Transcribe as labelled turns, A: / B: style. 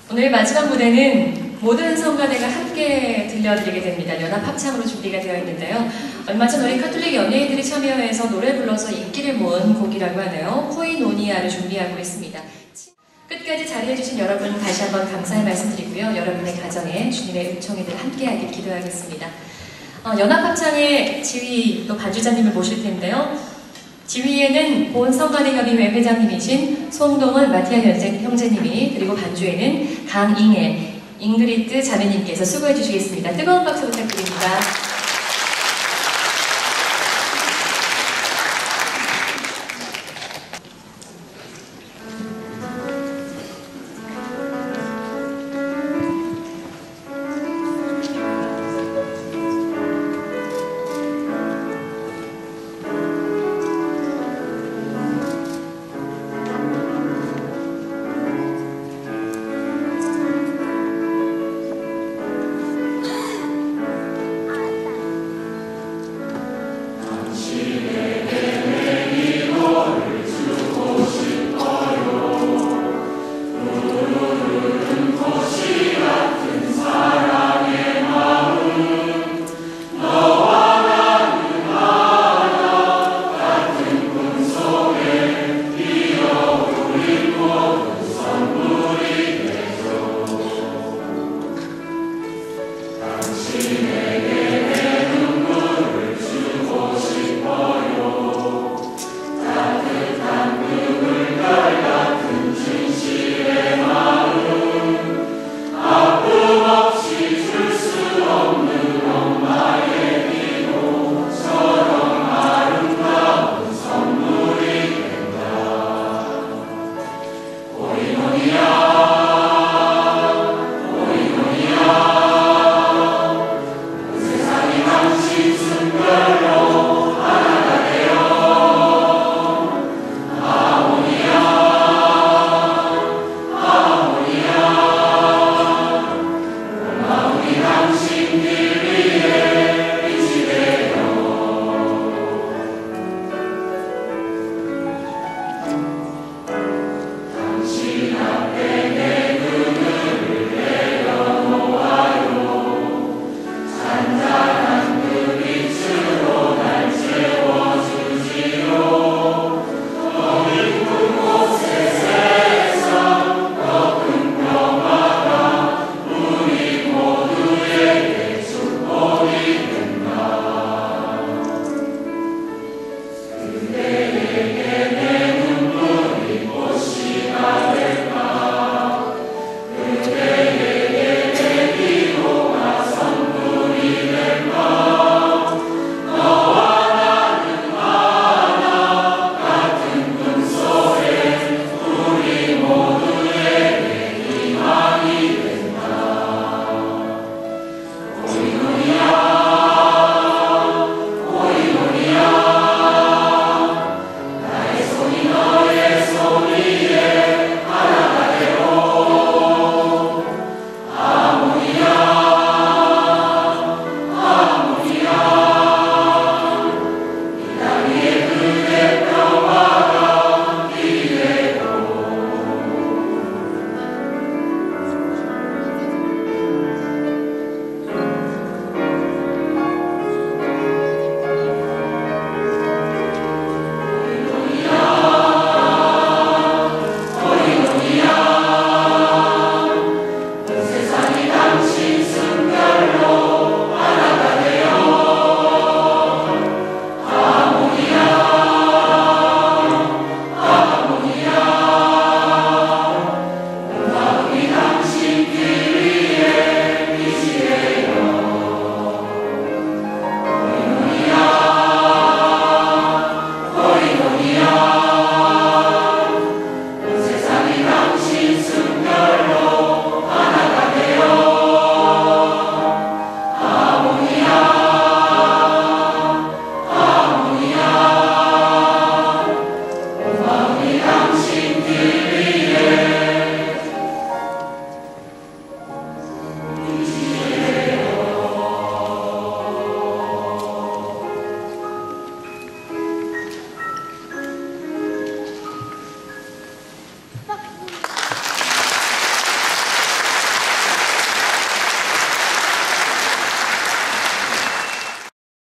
A: 오늘 마지막 무대는 모든 성가대가 함께 들려드리게 됩니다. 연합 합창으로 준비가 되어 있는데요. 얼마 전 우리 카톨릭 연예인들이 참여해서 노래 불러서 인기를 모은 곡이라고 하네요. 코이노니아를 준비하고 있습니다. 끝까지 자리해주신 여러분 다시 한번 감사의 말씀드리고요. 여러분의 가정에 주님의 은총이들 함께하길 기도하겠습니다. 연합 합창의 지휘 또 반주자님을 모실 텐데요. 지휘에는 본 성가대협의회 회장님이신 송동원 마티아 형제님이, 그리고 반주에는 강잉애 잉그리트 자매님께서 수고해 주시겠습니다. 뜨거운 박수 부탁드립니다.